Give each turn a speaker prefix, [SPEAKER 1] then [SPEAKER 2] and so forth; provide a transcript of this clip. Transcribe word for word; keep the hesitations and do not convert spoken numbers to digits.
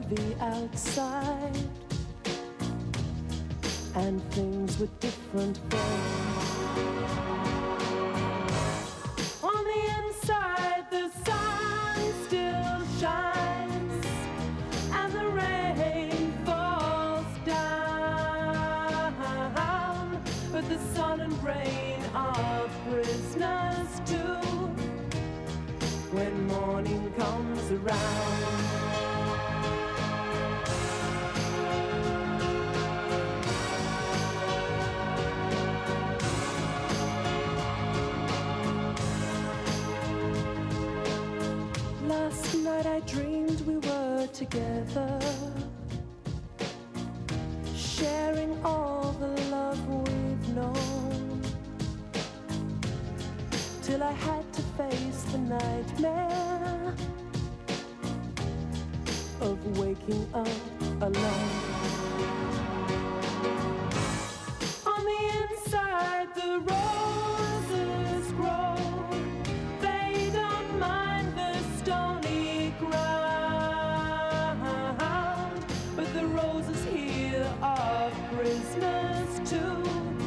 [SPEAKER 1] the outside, and things were different then. On the inside, the sun still shines, and the rain falls down, but the sun and rain are prisoners too when morning comes around. Last night I dreamed we were together, sharing all the love we've known, till I had to face the nightmare of waking up alone. On the inside the roses grow, they don't mind the stony ground, but the roses here are prisoners too